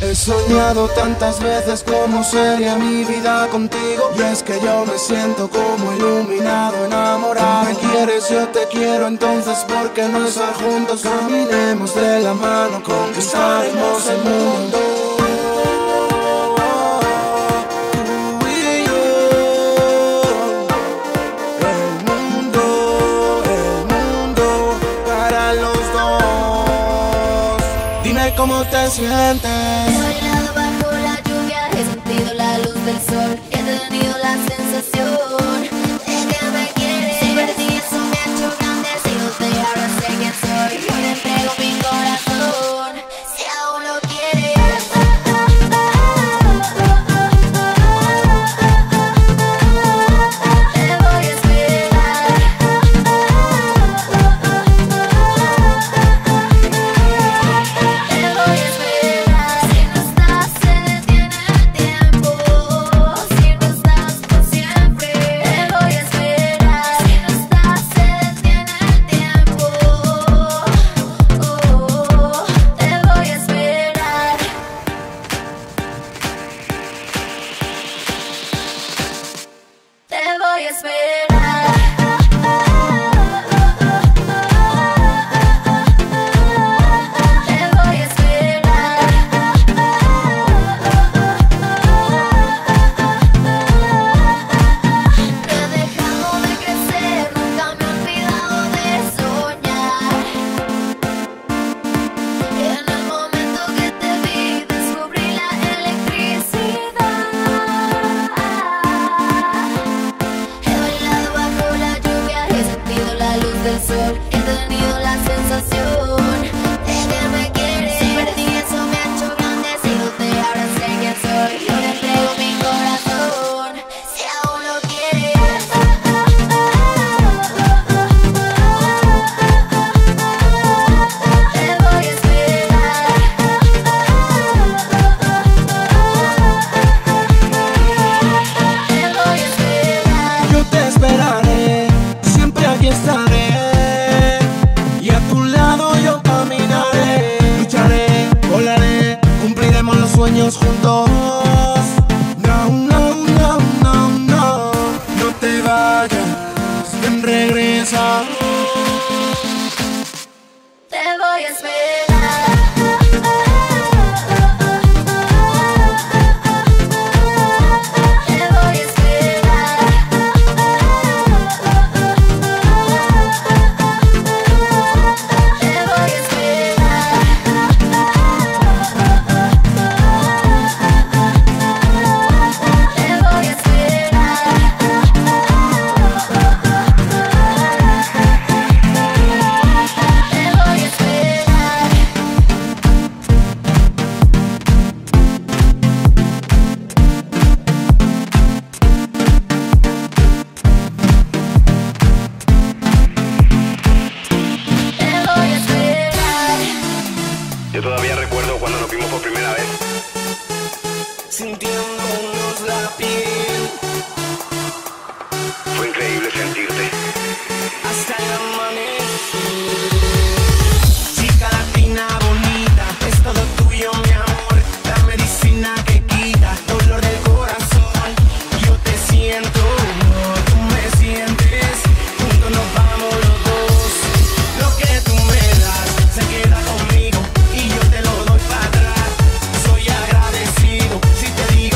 He soñado tantas veces cómo sería mi vida contigo. Y es que yo me siento como iluminado, enamorado. Me quieres, yo te quiero, entonces ¿por qué no estar juntos? Caminemos de la mano, conquistaremos el mundo. Tú y yo. El mundo para los dos. Dime cómo te sientes. He bailado bajo la lluvia, he sentido la luz del sol, he tenido la sensación de que me quieres. Si perdí eso me ha hecho grande, si no te ahora sé quién soy. Yo le entrego mi corazón, si aún lo quieres. Te voy a esperar. Te voy a esperar. Si no estás se detiene el tiempo. Si no estás por siempre. Te voy a esperar. Si no estás se detiene el tiempo. Te voy a esperar. Te voy a esperar. Te voy a esperar. No he dejado de crecer, nunca me he olvidado de soñar. Y en el momento que te vi, descubrí la electricidad. He bailado bajo la lluvia, he sentido la luz del sol, he tenido la sensación de que me quieres. Si perdí eso me ha hecho grande, si no te ahora sé quién soy. Yo le entrego mi corazón, si aún lo quieres. Te voy a esperar. Te voy a esperar. Yo te esperaré, siempre aquí estaré. Y a tu lado yo caminaré. Lucharé, volaré, cumpliremos los sueños juntos. No, no, no, no, no. No te vayas, ven, regresa. Te voy a esperar. Te voy a esperar. Te voy a esperar. Te voy a esperar. Te voy a esperar. Te voy a esperar. Yo todavía recuerdo cuando nos vimos por primera vez. Sintiéndonos la piel Fue increíble sentirte. hasta el amanecer. Chica latina bonita, es todo tuyo mi amor. La medicina que quita dolor del corazón. Yo te siento, tú me sientes. Juntos nos vamos los dos. Lo que tú me das se queda conmigo y yo te lo doy para atrás. Soy agradecido si te digo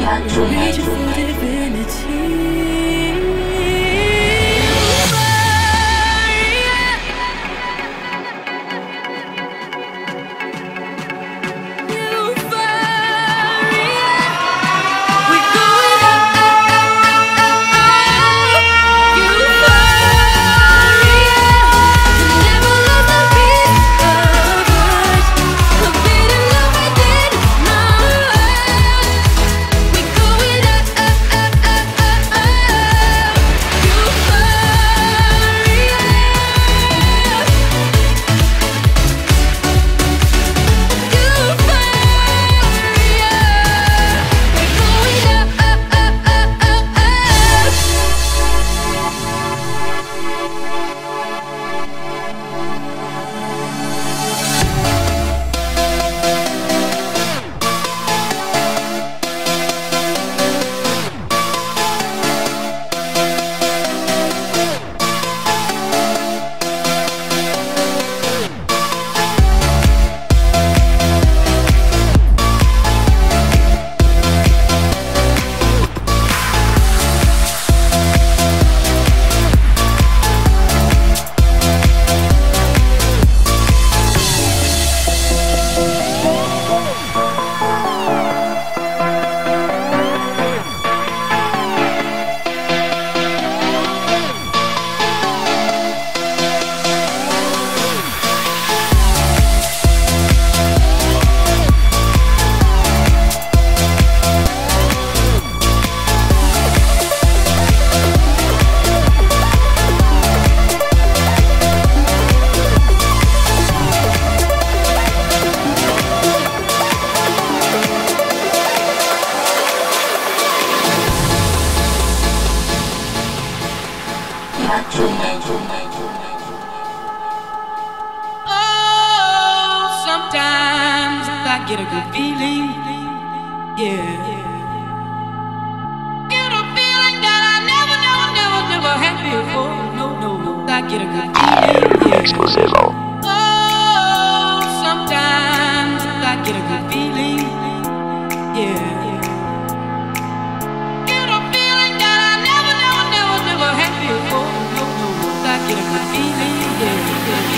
Reaching for divinity. Oh, sometimes I get a good feeling, yeah. Get a feeling that I never had before. No, I get a good feeling, yeah. Exclusivo. Oh, sometimes I get a good feeling, yeah. Get a feeling that I never had before. No, I get a good feeling, yeah.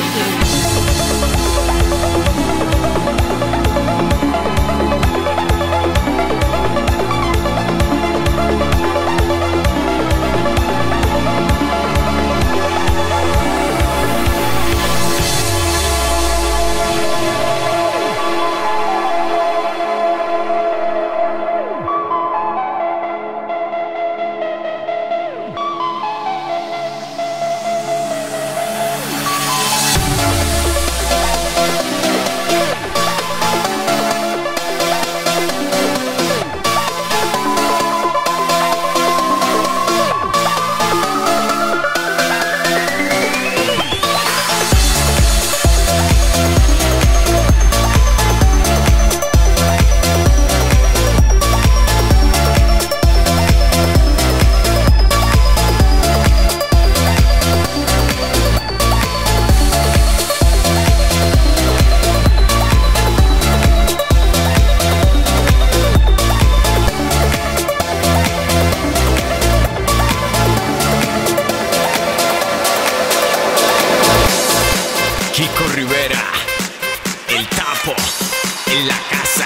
Kiko Rivera, el Tapo, en la casa.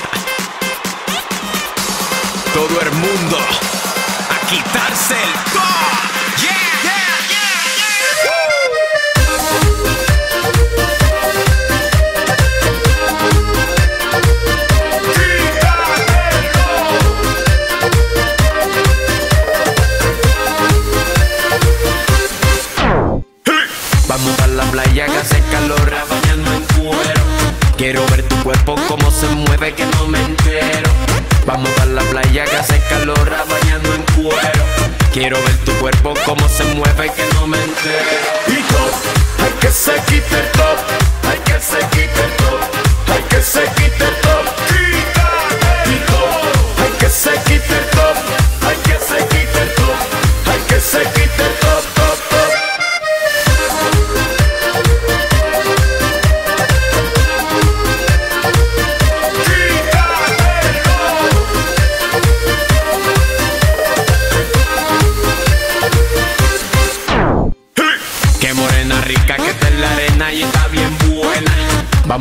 Todo el mundo a quitarse el go. Yeah, yeah, yeah, Vamos a la playa que hace calor, bañando en cuero. Quiero ver tu cuerpo cómo se mueve, que no me entero. Vamos a la playa que hace calor, bañando en cuero. Quiero ver tu cuerpo cómo se mueve, que no me entero. Y top, hay que se quite el top, hay que se quite el top, hay que se quite el top. Y top, hay que se quite el top, hay que se quite el top, hay que se quite el top, top, top.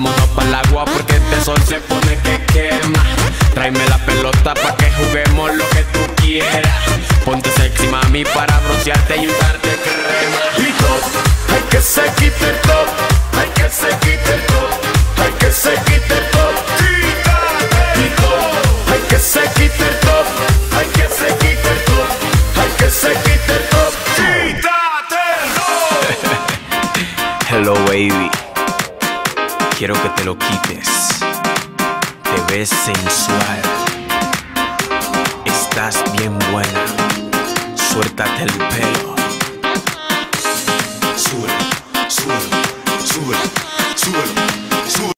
vámonos pa'l agua porque este sol se pone que quema. Tráeme la pelota pa' que juguemos lo que tú quieras. Ponte sexy mami para broncearte y usarte crema. Y top, hay que se quite el top, hay que se quite el top, hay que se quite el top. Y top, hay que se quite el top, hay que se quite el top, hay que se quite el top. Quítate el top. Hello baby, quiero que te lo quites. Te ves sensual, estás bien buena. Suéltate el pelo. Súbelo, súbelo, súbelo, súbelo.